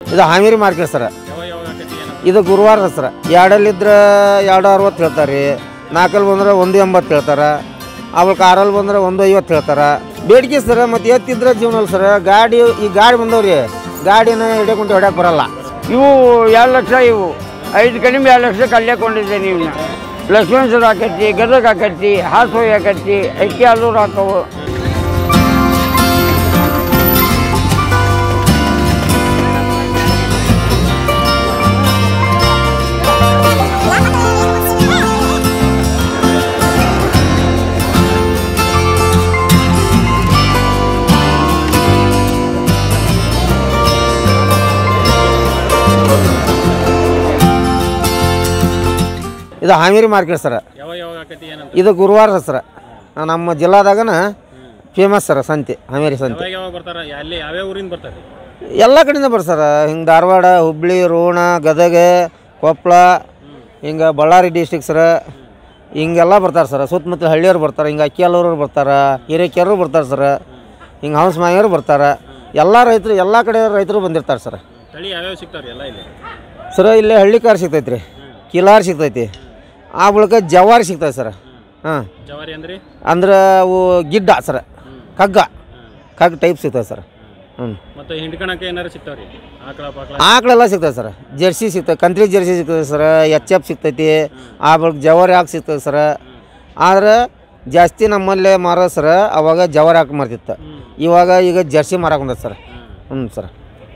ಇದು Haveri market sir. ಯಾವಾಗ ಯಾವಾಗ ಆಕೈತಿ ಏನು? ಇದು ಗುರುವಾರ ಸರ್. ಎರಡಲ್ಲಿದ್ರೆ 2.60 ಹೇಳ್ತಾರೆ ರೀ. 4 ಬಂದ್ರೆ 1.80 ಹೇಳ್ತಾರೆ. ಅವಳು ಕಾರಲ್ಲಿ ಬಂದ್ರೆ 1.50 ಹೇಳ್ತಾರೆ. ಬೇಡಿಕೆ ಸರ್. ಮತ್ತು ಎತ್ತಿದ್ರೆ ಜೀವನ ಸರ್. ಗಾಡಿ ಈ ಗಾಡಿ ಬಂದವ್ರಿ, ಗಾಡಿನ ಹಿಡಿಯಕೊಂಡೆ ಹೊಡ್ಯಕ್ಕೆ ಬರಲ್ಲ. ಇವು 2 ಲಕ್ಷ, ಇವು 5 ಕಡಿಮೆ 2 ಲಕ್ಷಕ್ಕೆ ಅಲ್ಲೇಕೊಂಡಿದ್ದೆ. ನೀವು ಲಕ್ಷ್ಮಣಸರು ಹಾಕೈತಿ, ಗದಗ ಹಾಕೈತಿ, ಹಾಸೋಯಿ ಹಾಕೈತಿ, ಅಕ್ಕಿ ಆಲೂರು ಹಾಕವು. ಇದು ಹಾವೇರಿ ಮಾರ್ಕೆಟ್ ಸರ್. ಯಾವಾಗ ಯಾವಾಗ ಆಕೈತಿ ಏನಂತ? ಇದು ಗುರುವಾರ ಸರ್. ನಮ್ಮ ಜಿಲ್ಲಾದಾಗನ ಫೇಮಸ್ ಸರ್ ಸಂತೆ, ಹಾವೇರಿ ಸಂತೆ. ಯಾವಾಗ ಯಾವಾಗ ಬರ್ತಾರ? ಅಲ್ಲಿ ಯಾವ್ಯಾವ ಊರಿಂದ ಬರ್ತಾರೆ? ಎಲ್ಲ ಕಡೆಯಿಂದ ಬರ್ತಾರೆ. ಹಿಂಗೆ ಧಾರವಾಡ, ಹುಬ್ಳಿ, ರೋಣ, ಗದಗ, ಕೊಪ್ಪಳ, ಹಿಂಗೆ ಬಳ್ಳಾರಿ ಡಿಸ್ಟಿಕ್ ಸರ್. ಹಿಂಗೆಲ್ಲ ಬರ್ತಾರೆ ಸರ್. ಸುತ್ತಮುತ್ತಲ ಹಳ್ಳಿಯವ್ರು ಬರ್ತಾರೆ. ಹಿಂಗೆ ಅಕ್ಕಿಯಲ್ಲೂರು ಬರ್ತಾರೆ, ಹಿರೇಕೆರರು ಬರ್ತಾರೆ ಸರ್. ಹಿಂಗೆ ಹಂಸಮಾಯಿಯವರು ಬರ್ತಾರೆ. ಎಲ್ಲ ರೈತರು, ಎಲ್ಲ ಕಡೆ ರೈತರು ಬಂದಿರ್ತಾರೆ ಸರ್. ತಳಿ ಯಾವ್ಯಾವ ಸಿಗ್ತಾವ್ರಿ ಎಲ್ಲ ಇಲ್ಲಿ? ಸರ್ ಇಲ್ಲೇ ಹಳ್ಳಿ ಕಾರ್ ಸಿಗ್ತೈತೆ ರೀ, ಕಿಲಾರ್ ಸಿಗ್ತೈತಿ, ಆ ಬಳಿಕ ಜವಾರಿ ಸಿಗ್ತೈತೆ ಸರ್. ಹಾಂ, ಜವಾರಿ ಅಂದ್ರೆ ಅಂದ್ರೆ ಅವು ಗಿಡ್ಡ ಸರ್, ಕಗ್ಗ ಟೈಪ್ ಸಿಗ್ತದೆ ಸರ್. ಹ್ಞೂ. ಮತ್ತು ಹಿಂಡ್ಕಣಕ್ಕೆ ಏನಾರು ಸಿಗ್ತಾವ್ರಿ? ಆಕಳ ಪಾಕಳ ಆಕಳೆಲ್ಲ ಸಿಗ್ತದೆ ಸರ್. ಜರ್ಸಿ ಸಿಗ್ತದೆ, ಕಂತ್ರಿ ಜರ್ಸಿ ಸಿಗ್ತದೆ ಸರ್. ಎಚ್ ಸಿಗ್ತೈತಿ, ಆ ಬಳಿಕ ಜವಾರಿ ಹಾಕಿ ಸಿಗ್ತದೆ ಸರ್. ಆದ್ರೆ ಜಾಸ್ತಿ ನಮ್ಮಲ್ಲೇ ಮಾರೋ ಸರ್ ಅವಾಗ ಜವಾರಿ ಹಾಕಿ ಮಾರ್ತಿತ್ತು. ಈಗ ಜರ್ಸಿ ಮಾರಾಕೊಂಡ ಸರ್. ಹ್ಞೂ ಸರ್.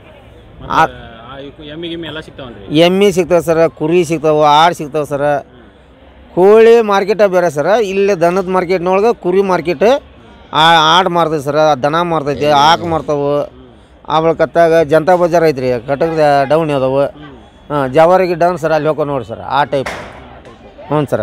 ಎಮ್ಮಿ ಗಿಮ್ಮಿ ಎಲ್ಲ ಸಿಗ್ತಾವನ್ರಿ? ಎಮ್ಮಿ ಸಿಗ್ತವೆ ಸರ್, ಕುರಿ ಸಿಗ್ತಾವೆ, ಆಡು ಸಿಗ್ತಾವೆ ಸರ್. ಕೋಳಿ ಮಾರ್ಕೆಟ ಬೇರೆ ಸರ್. ಇಲ್ಲಿ ದನದ ಮಾರ್ಕೆಟ್ನೊಳಗೆ ಕುರಿ ಮಾರ್ಕೆಟ್, ಆಡು ಮಾರ್ತೈತೆ ಸರ್, ದನ ಮಾರ್ತೈತಿ, ಆಕು ಮಾರ್ತಾವೆ. ಆಮೇಲೆ ಕತ್ತಾಗ ಜನತಾ ಬಜಾರ್ ಐತ್ರಿ, ಕಟಕದ ಡೌನ್ ಅದಾವೆ. ಹಾಂ, ಜವಾರಿಗೆ ಡೌನ್ ಸರ್, ಅಲ್ಲಿ ಹೋಗೋ ನೋಡಿ ಸರ್, ಆ ಟೈಪ್. ಹ್ಞೂ ಸರ್.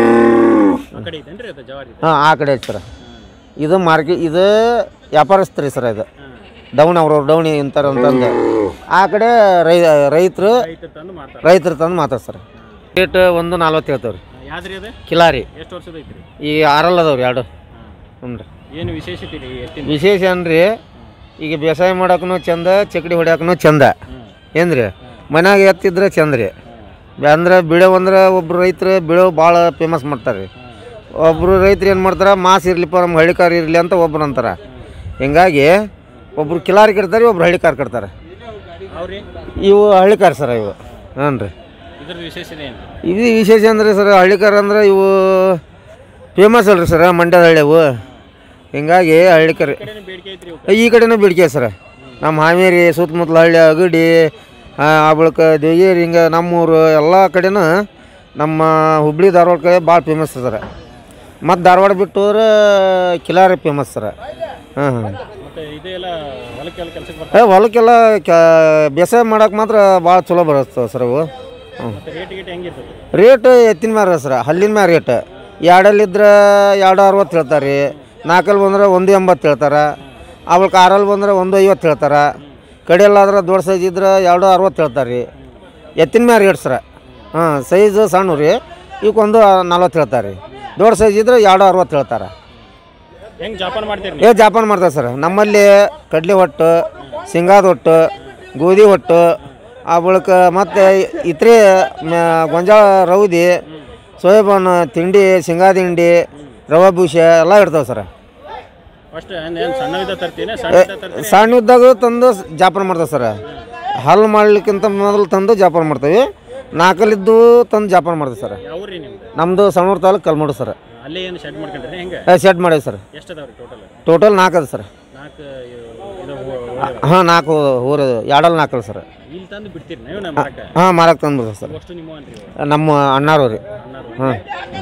ಹಾಂ, ಆ ಕಡೆ ಐತೆ ಸರ್. ಇದು ಮಾರ್ಕೆಟ್, ಇದು ವ್ಯಾಪಾರಸ್ಥರಿ ಸರ್. ಇದು ಡೌನ್ ಅವ್ರವ್ರು ಡೌನ್ ಇಂತಾರೆ ಅಂತಂದು ಆ ಕಡೆ ರೈತರು ತಂದು ಮಾತಾಡ್ತಾರೆ ಸರ್. ರೇಟ್ 1.40 ಹೇಳ್ತಾವ್ರಿ. ಯಾವ್ದ್ರಿ ಅದು? ಕಿಲಾರಿ. ಎಷ್ಟು ವರ್ಷದ ಐತ್ರಿ? ಈ 6 ಅದಾವ್ರಿ, 2. ಹ್ಞೂ ರೀ. ಏನು ವಿಶೇಷತೆ ರೀ? ವಿಶೇಷ ಏನ್ರಿ, ಈಗ ಬೇಸಾಯ ಮಾಡೋಕ್ಕೂ ಚಂದ, ಚಕಡಿ ಹೊಡ್ಯಾಕೂ ಚಂದ ಏನ್ರಿ. ಮನ್ಯಾಗ ಎತ್ತಿದ್ರೆ ಚಂದ ರೀ. ಅಂದ್ರೆ ಬಿಡೋ ಅಂದ್ರೆ ಒಬ್ರು ರೈತರು ಬಿಡೋ ಭಾಳ ಫೇಮಸ್ ಮಾಡ್ತಾರೆ ರೀ. ಒಬ್ಬರು ರೈತರು ಏನು ಮಾಡ್ತಾರೆ, ಮಾಸ್ ಇರ್ಲಿಪ್ಪ ನಮ್ಮ ಹಳ್ಳಿ ಕಾರ್ ಇರಲಿ ಅಂತ ಒಬ್ರು ಅಂತಾರೆ. ಹಿಂಗಾಗಿ ಒಬ್ರು ಕಿಲಾರಿ ಕಟ್ತಾರೆ, ಒಬ್ರು ಹಳ್ಳಿ ಕಾರ್ ಕಟ್ತಾರೆ. ಇವು ಹಳ್ಳಿ ಕಾರ್ ಸರ್ ಇವು. ಹ್ಞೂ ರೀ. ಇದು ವಿಶೇಷ ಅಂದರೆ ಸರ್, ಹಳ್ಳಿ ಕಾರ್ ಅಂದ್ರೆ ಇವು ಫೇಮಸ್ ಅಲ್ರಿ ಸರ್, ಮಂಡ್ಯದ ಹಳ್ಳಿವು. ಹಿಂಗಾಗಿ ಹಳ್ಳಿ ಕಾರ್ ಈ ಕಡೆನೂ ಬೇಡಿಕೆ ಸರ್. ನಮ್ಮ ಹಾವೇರಿ ಸುತ್ತಮುತ್ತಲ ಹಳ್ಳಿ, ಅಗಡಿ, ಆ ಬಳಿಕ ದೇವಗಿರಿ, ಹಿಂಗೆ ನಮ್ಮೂರು ಎಲ್ಲ ಕಡೆನೂ ನಮ್ಮ ಹುಬ್ಳಿ ಧಾರವಾಡ ಕಡೆ ಭಾಳ ಫೇಮಸ್ ಸರ್. ಮತ್ತು ಧಾರವಾಡ ಬಿಟ್ಟು ಹೋದ್ರೆ ಕಿಲಾರಿ ಫೇಮಸ್ ಸರ್. ಹಾಂ ಹಾಂ. ಹೊಲಕ್ಕೆಲ್ಲ ಬೇಸಾಯ ಮಾಡೋಕೆ ಮಾತ್ರ ಭಾಳ ಚಲೋ ಬರುತ್ತೆ ಸರ್ ಅವು. ಹ್ಞೂ. ರೇಟ್ ಎತ್ತಿನ ಮ್ಯಾರ ಸರ್, ಹಲ್ಲಿನ ಮ್ಯಾರ ರೇಟ್. 2 2.60 ಹೇಳ್ತಾರೆ ರೀ. 4 ಬಂದ್ರೆ 1.80 ಹೇಳ್ತಾರೆ. ಅವಳು ಕಾರಲ್ಲಿ ಬಂದ್ರೆ 1.50 ಹೇಳ್ತಾರೆ. ಕಡೆಯಲ್ಲಾದ್ರೆ ದೊಡ್ಡ ಸೈಜ್ ಇದ್ರೆ 2.60 ಹೇಳ್ತಾರೆ ರೀ. ಎತ್ತಿನ ಮ್ಯಾರ ರೇಟ್ ಸರ್. ಹಾಂ, ಸೈಜು ಸಣ್ಣ ರೀ, ಇವಕ್ಕೆ 1.40 ಹೇಳ್ತಾರೆ ರೀ. ದೊಡ್ಡ ಸೈಜ್ ಇದ್ರೆ 2.60 ಹೇಳ್ತಾರೆ. ಜಾಪಾನ್ ಮಾಡ್ತಾರೆ ಸರ್. ನಮ್ಮಲ್ಲಿ ಕಡ್ಲೆ ಹೊಟ್ಟು, ಶೇಂಗಾದ ಹೊಟ್ಟು, ಗೋಧಿ ಹೊಟ್ಟು, ಆ ಬಳಿಕ ಮತ್ತು ಇತರೆ ಗೊಂಜಾಳ ರೌದಿ, ಸೋಯಾಬಾನ್ ತಿಂಡಿ, ಶೇಂಗಾ ತಿಂಡಿ, ರವೆ ಬೂಸೆ ಎಲ್ಲ ಇಡ್ತಾವೆ ಸರ್. ಸಣ್ಣದಾಗ ತಂದು ಜಾಪಾನ್ ಮಾಡ್ತಾವೆ ಸರ್. ಹಲ್ ಮಾಡಲಿಕ್ಕಿಂತ ಮೊದಲು ತಂದು ಜಾಪಾನ್ ಮಾಡ್ತೀವಿ. 4 ತಂದು ಜಾಪಾನ್ ಮಾಡ್ತೀವಿ ಸರ್. ನಮ್ಮದು ಸಣ್ಣೂರು ತಾಲೂಕು ಕಲ್ಮೂಡು ಸರ್. ಶೆಡ್ ಮಾಡೀವಿ ಸರ್. ಟೋಟಲ್ 4 ಅದ ಸರ್. ಹಾಂ, 4 ಊರು 2 ಸರ್. ಹಾಂ, ಮಾರಕ್ಕೆ ತಂದು ಸರ್. ನಮ್ಮ ಅಣ್ಣಾರು ರೀ. ಹಾಂ.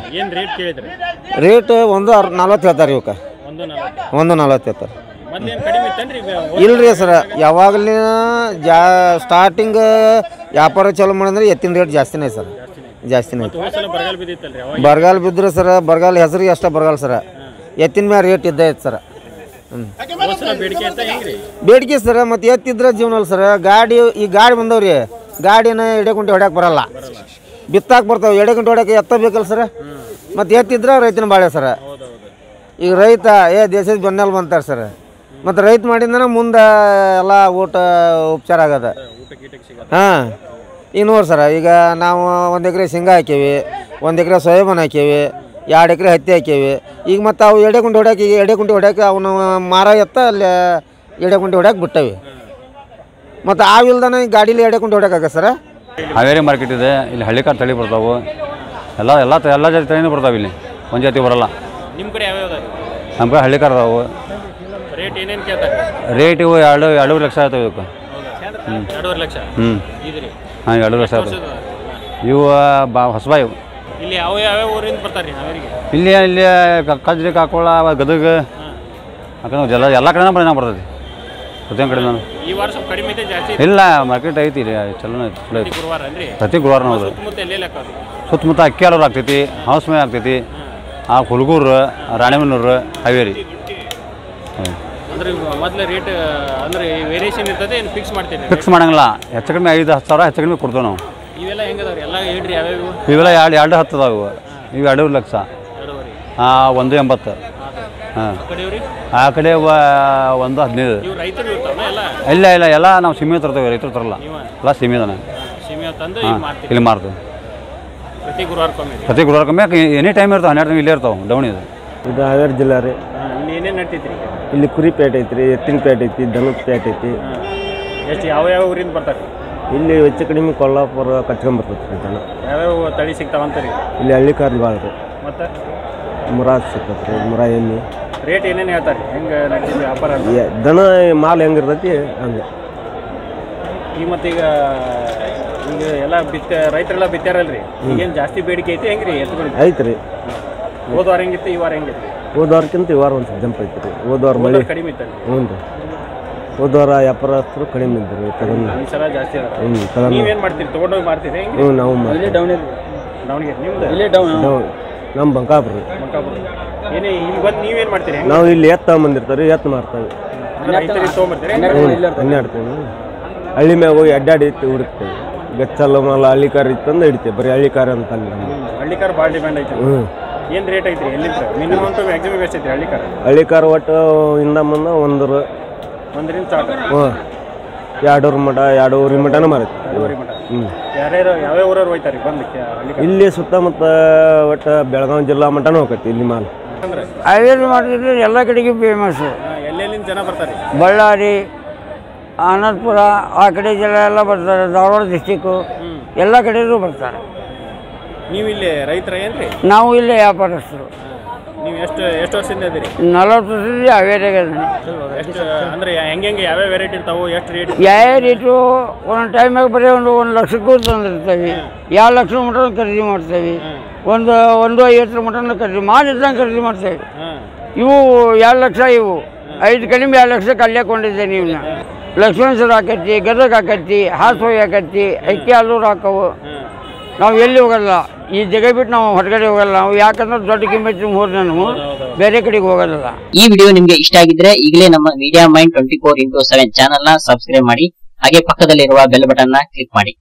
ರೇಟ್ 1.40 ಹೇಳ್ತಾರೆ ಇವಕ್ಕೆ. 1.40 ಹೇಳ್ತಾರೆ. ಇಲ್ರಿ ಸರ್, ಯಾವಾಗಲೂ ಸ್ಟಾರ್ಟಿಂಗ್ ವ್ಯಾಪಾರ ಚಾಲೂ ಮಾಡಿದ್ರೆ ಎತ್ತಿನ ರೇಟ್ ಜಾಸ್ತಿನೇ ಸರ್, ಜಾಸ್ತಿನೇ ಐತೆ. ಬರಗಾಲ ಬಿದ್ದರೆ ಸರ್, ಬರಗಾಲ ಹೆಸರಿಗೆ ಅಷ್ಟೇ ಬರಗಾಲ ಸರ್. ಎತ್ತಿನ ಮ್ಯಾಲ ರೇಟ್ ಇದ್ದೇ ಐತೆ ಸರ್. ಹ್ಞೂ, ಬೇಡಿಕೆ ಸರ್. ಮತ್ತು ಎತ್ತಿದ್ರೆ ಜೀವನ ಅಲ್ಲ ಸರ್. ಈ ಗಾಡಿ ಬಂದವ್ರಿ, ಗಾಡಿನ ಎಡೆಕುಂಟೆ ಹೊಡ್ಯಾಕೆ ಬರಲ್ಲ, ಬಿತ್ತಾಕೆ ಬರ್ತಾವೆ. ಎಡೆಕುಂಟೆ ಹೊಡ್ಯಾಕೆ ಎತ್ತ ಬೇಕಲ್ಲ ಸರ್. ಮತ್ತು ಎತ್ತಿದ್ರೆ ರೈತನ ಬಾಳೆ ಸರ್. ಈಗ ರೈತ ದೇಶದ ಬೆನ್ನೆಲ್ ಬಂತಾರೆ ಸರ್. ಮತ್ತು ರೈತ ಮಾಡಿದ್ರೆ ಮುಂದೆ ಎಲ್ಲ ಊಟ ಉಪಚಾರ ಆಗದ. ರೂಪಾಯಿ ಕೀಟಕ್ಕೆ ಸಿಗತ್ತೆ. ಹಾಂ ಈಗ ನೋಡಿ ಸರ, ಈಗ ನಾವು 1 ಎಕರೆ ಶೇಂಗಾ ಹಾಕೀವಿ, 1 ಎಕರೆ ಸೋಯಾಬೀನ್ ಹಾಕೀವಿ, 2 ಎಕರೆ ಹತ್ತಿ ಹಾಕೀವಿ. ಈಗ ಮತ್ತು ಅವು ಎಡೆಕುಂಟೆ ಹೊಡ್ಯಾಕೆ, ಈಗ ಎಡೆಕುಂಟೆ ಹೊಡ್ಯಾಕೆ ಅವನು ಮಾರ ಎತ್ತ ಅಲ್ಲಿ ಎಡೆಕುಂಟೆ ಹೊಡ್ಯಾಕೆ ಬಿಟ್ಟವಿ. ಮತ್ತು ಆವಿಲ್ದನ ಈ ಗಾಡೀಲಿ ಎಡೆಕುಂಟೆ ಹೊಡ್ಯಾಕಾಗ ಸರ. ಹಾವೇರಿ ಮಾರ್ಕೆಟ್ ಇದೆ, ಇಲ್ಲಿ ಹಳ್ಳಿಕಾರ್ ತಳಿ ಬರ್ತಾವೆ, ಎಲ್ಲ ಜಾತಿ ತಳಿನೂ ಬರ್ತಾವೆ. ಇಲ್ಲಿ ಒಂದು ಜಾತಿ ಬರೋಲ್ಲ. ನಿಮ್ಮ ಕಡೆ ಯಾವ್ಯಾವ ಅದಾವೆ? ನಮ್ಮ ಕಡೆ ಹಳ್ಳಿಕಾರ್ ಅದಾವೆ. ರೇಟ್ ಏನೇನು ಕೇಳ್ತಾರೆ? ರೇಟ್ ಇವು 2.5 ಲಕ್ಷ ಆಗ್ತವೆ ಇವಕ್ಕೆ. 2.5 ಲಕ್ಷ. ಇದ್ರಿ ಹಾಂ 2 ಲಕ್ಷ ಆಗ್ತವೆ ಇವು. ಹೊಸಬ ಇವು. ಇಲ್ಲಿ ಯಾವ್ಯಾವ ಊರಿಂದ ಬರ್ತಾರೆ ರೀ ಹಾವೇರಿಗೆ? ಇಲ್ಲಿ ಕಜ್ರಿ, ಕಾಕೋಳ, ಗದಗ ಯಾಕಂದ್ರೆ ಎಲ್ಲ ಕಡೆನೂ ಬರ್ತೈತಿ. ಪ್ರತಿಯೊಂದು ಕಡೆ ಈ ವಾರ ಸ್ವಲ್ಪ ಕಡಿಮೆ ಐತೆ, ಜಾಸ್ತಿ ಇಲ್ಲ ಮಾರ್ಕೆಟ್ ಐತಿ ರೀ, ಚಲೋ ಐತಿ, ಚಲೋ ಐತಿ. ಗುರುವಾರ ಅಂದ್ರೆ ಪ್ರತಿ ಗುರುವಾರ ನಾವು ಸುತ್ತಮುತ್ತ ಎಲ್ಲೆಲ್ಲ ಹಾಕೋದು? ಸುತ್ತಮುತ್ತ ಅಕ್ಕಿ ಹಾಲೂರು ಆಗ್ತೈತಿ, ಹೌಸ್ಮೆ ಆಗ್ತೈತಿ, ಹುಲ್ಗೂರು, ರಾಣೆಬೆನ್ನೂರು, ಹಾವೇರಿ. ಅಂದ್ರೆ ಮೊದಲು ರೇಟ್ ಅಂದ್ರೆ ವೇರಿಯೇಷನ್ ಇರ್ತದೆ, ಏನು ಫಿಕ್ಸ್ ಮಾಡ್ತೀವಿ? ಫಿಕ್ಸ್ ಮಾಡಂಗಿಲ್ಲ. ಹೆಚ್ಚು ಕಡಿಮೆ 5-10 ಸಾವಿರ ಹೆಚ್ಚು ಕಡಿಮೆ ಕೊಡ್ತೇವೆ ನಾವು. ಇವೆಲ್ಲ ಹೆಂಗದವ್ರಿ? ಎಲ್ಲ ಹೇಳ್ರಿ ಯಾವ್ಯಾವ? ಇವೆಲ್ಲ 2.10 ಅದಾವೆ ಇವು. 2.5 ಲಕ್ಷ. 1.80. ಹಾಂ ಕಡೆಯವ್ರಿ ಆ ಕಡೆ 1.15. ಇವು ರೈತರು ಇರ್ತಾವೆ ಎಲ್ಲ? ಇಲ್ಲ ಎಲ್ಲ ನಾವು ಸೀಮೆ ತರ್ತೇವೆ, ರೈತರು ತರಲ್ಲ. ಎಲ್ಲ ಸೀಮೆದಾನೆ. ಸೀಮೆ ತಂದು ಇಲ್ಲಿ ಮಾರ್ತೀವಿ ಪ್ರತಿ ಗುರುವಾರಕ್ಕೊಮ್ಮೆ. ಪ್ರತಿ ಗುರುವಾರಕ್ಕೊಮ್ಮೆ. ಎನಿ ಟೈಮ್ ಇರ್ತಾವೆ, 12 ತಿಂಗಳು ಇಲ್ಲೇ ಇರ್ತಾವೆ. ಡೌನ್ ಇದೆ. ಇದು ಹಾವೇರಿ ಜಿಲ್ಲೆ ರೀ. ಇಲ್ಲಿ ಏನೇನು ನಡ್ತೈತ್ರಿ? ಇಲ್ಲಿ ಕುರಿ ಪೇಟೆ ಐತ್ರಿ, ಎತ್ತಿನ ಪೇಟೆ ಐತಿ, ದನದ ಪೇಟೆ ಐತಿ. ಎಷ್ಟು ಯಾವ ಊರಿಂದ ಬರ್ತಾರೆ? ಇಲ್ಲಿ ಹೆಚ್ಚು ಕಡಿಮೆ ಕೊಲ್ಲಾಪುರ ಕಚ್ಕೊಂಬರ್ತೈತಿ ರೀ ದನ. ಯಾವ್ಯಾವ ತಳಿ ಸಿಗ್ತಾವಂತ ರೀ? ಇಲ್ಲಿ ಹಳ್ಳಿಕಾರ್ ಭಾಳ ರೀ. ಮತ್ತು ಮುರಾ ಸಿಗ್ತೈತೆ ರೀ, ಮುರಾ ಎಣ್ಣೆ. ರೇಟ್ ಏನೇನು ಹೇಳ್ತಾರೆ? ಹೆಂಗೆ ನಡೀತಿದೆ ವ್ಯಾಪಾರ? ದನ ಮಾಲ್ ಹೆಂಗಿರ್ತೈತಿ ಹಂಗೆ. ಈಗ ಮತ್ತೀಗ ಈಗ ಎಲ್ಲ ರೈತರೆಲ್ಲ ಬಿತ್ತಾರಲ್ರಿ, ಈಗೇನು ಜಾಸ್ತಿ ಬೇಡಿಕೆ ಐತಿ ಹೆಂಗೆ ರೀ ಎತ್ತುಗಳು? ಐತೆ ರೀ. ಹೋದ ವಾರ ಹೆಂಗಿತ್ತು, ಈ ವಾರ ಹೆಂಗಿತ್ತು? ಹೋದ ವಾರಕ್ಕಿಂತ ಈ ವಾರ ಒಂದು ಜಂಪ್ ಐತಿ ರೀ. ಹೋದ ವಾರ ಮಳೆ ಕಡಿಮೆ ಇತ್ತಲ್ಲ? ಹ್ಞೂ ರೀ. ಹೋದ ವಾರ ವ್ಯಾಪಾರಸ್ಥರು ಕಡಿಮೆ ಇದ್ದರು ತಗೊಂಡು. ಈ ಸಲ ಜಾಸ್ತಿ ಅದ. ತಗೊಂಡು ನೀವೇನು ಮಾಡ್ತೀರಿ? ತೊಗೊಂಡೋಗಿ ಮಾರ್ತೀರಿ ಹೆಂಗೆ? ಹ್ಞೂ ನಾವು ದಾವಣಗೆರೆ ನಿಮ್ದು? ಇಲ್ಲೇ ನಮ್ಮ ಬಂಕಾಪುರ ರೀ. ಏನೇ ಇಲ್ಲಿ ಬಂದು ನೀವೇನು ಮಾಡ್ತೀರಿ? ನಾವು ಇಲ್ಲಿ ಎತ್ತು ತಗೊಂಬಂದಿರ್ತಾರೆ, ಎತ್ತು ಮಾರ್ತಾವೆ. ರೈತರಿಗೆ ತೊಗೊಂಬರ್ತೀರಿ? 12 ತಿಂಗಳು ಹಳ್ಳಿ ಮ್ಯಾಗ ಹೋಗಿ ಅಡ್ಡಾಡಿ ಹುಡುಕ್ತೇವೆ. ಗಚ್ಚಲ್ಲ ಮಲ್ಲ ಹಳ್ಳಿಕಾರ ಇತ್ತಂದು ಹಿಡಿತೇವೆ. ಬರೀ ಹಳ್ಳಿಕಾರ ಅಂತ ಅಲ್ಲಿ ಹಳ್ಳಿಕಾರ ಭಾಳ ಡಿಮ್ಯಾಂಡ್ ಐತಿ. ಏನು ರೇಟ್ ಐತ್ರಿ? ಎಲ್ಲಿಂದ ಮಿನಿಮಮ್ ಟು ಮ್ಯಾಕ್ಸಿಮಮ್ ಎಷ್ಟು ಐತ್ರಿ ಹಳ್ಳಿಕಾರ? ಹಳ್ಳಿಕಾರ ಒಟ್ಟು ಇಂದ ಮುಂದೆ 1ರಿಂದ ಸ್ಟಾರ್ಟ್. 2 ಮಟ 2.5 ಮಟನೂ ಮಾರೈತಿ. ಯಾರ್ಯಾರು ಯಾವ್ಯಾವ ಊರವ್ರು ಹೋಯ್ತಾರೆ ಬಂದು ಇಲ್ಲಿ ಸುತ್ತಮುತ್ತ ಒಟ್ಟು ಬೆಳಗಾವಿ ಜಿಲ್ಲಾ ಮಟನೂ ಹೋಗೈತಿ ಇಲ್ಲಿ ಮಾಲ್. ಹಾವೇರಿ ಮಾಡಿದ್ರೆ ಎಲ್ಲ ಕಡೆಗೂ ಫೇಮಸ್ಸು. ಎಲ್ಲೆಲ್ಲಿಂದ ಜನ ಬರ್ತಾರೆ? ಬಳ್ಳಾರಿ, ಅನಂತಪುರ ಆ ಕಡೆ ಜನ ಎಲ್ಲ ಬರ್ತಾರೆ. ಧಾರವಾಡ ಡಿಸ್ಟಿಕ್ಕು ಎಲ್ಲ ಕಡೆಯೂ ಬರ್ತಾರೆ. ನೀವು ಇಲ್ಲಿ ರೈತರ ಏನ್ರಿ? ನಾವು ಇಲ್ಲೇ ವ್ಯಾಪಾರಸ್ಥರು. ನೀವು ಎಷ್ಟು ವರ್ಷದಿಂದ ಇದ್ದೀರಿ? 40 ವರ್ಷದಿಂದ ಹಾವೇರಿಯಾಗ ಇದ್ದೀನಿ. ಎಷ್ಟು ಅಂದ್ರೆ ಹೆಂಗೆ ಯಾವ್ಯಾವ ವೆರೈಟಿ ಇರ್ತಾವೆ? ಎಷ್ಟು ರೇಟ್? ಯಾವ ರೇಟು ಒಂದೊಂದು ಟೈಮಾಗ ಬರೀ 1 ಲಕ್ಷಕ್ಕೂ ತಂದಿರ್ತೀವಿ. 2 ಲಕ್ಷ ಮಟನ್ ಖರೀದಿ ಮಾಡ್ತೇವೆ. 1.50 ಮಟನ್ ಖರೀದಿ ಮಾಡಿದ್ದಂಗೆ ಖರೀದಿ ಮಾಡ್ತೇವೆ. ಇವು 2 ಲಕ್ಷ. ಇವು 5 ಕಡಿಮೆ 2 ಲಕ್ಷಕ್ಕೆ ಅಲ್ಲೇಕೊಂಡಿದ್ದೇನೆ. ಇವನ್ನ ಲಕ್ಷ್ಮಣೇಶ್ವರ ಹಾಕತ್ತಿ, ಗದಗ ಹಾಕತ್ತಿ, ಹಾಸೋಯಿ ಹಾಕತ್ತಿ, ಅಕ್ಕಿ ಹಾಲೂರು ಹಾಕವು. ನಾವು ಎಲ್ಲಿ ಹೋಗಲ್ಲ, ಈ ಜಗ ಬಿಟ್ಟು ನಾವು ಹೊರಗಡೆ ಹೋಗಲ್ಲ. ನಾವು ಯಾಕಂದ್ರೆ ದೊಡ್ಡ ಕಿಮ್ಮತ್ತು ಹೋದ್ರೆ ನಾವು ಬೇರೆ ಕಡೆಗೆ ಹೋಗಲ್ಲ. ಈ ವಿಡಿಯೋ ನಿಮ್ಗೆ ಇಷ್ಟ ಆಗಿದ್ರೆ ಈಗಲೇ ನಮ್ಮ ಮೀಡಿಯಾ ಮೈಂಡ್ 24x7 ಚಾನೆಲ್ ನ ಸಬ್ಸ್ಕ್ರೈಬ್ ಮಾಡಿ, ಹಾಗೆ ಪಕ್ಕದಲ್ಲಿರುವ ಬೆಲ್ ಬಟನ್ ನ ಕ್ಲಿಕ್ ಮಾಡಿ.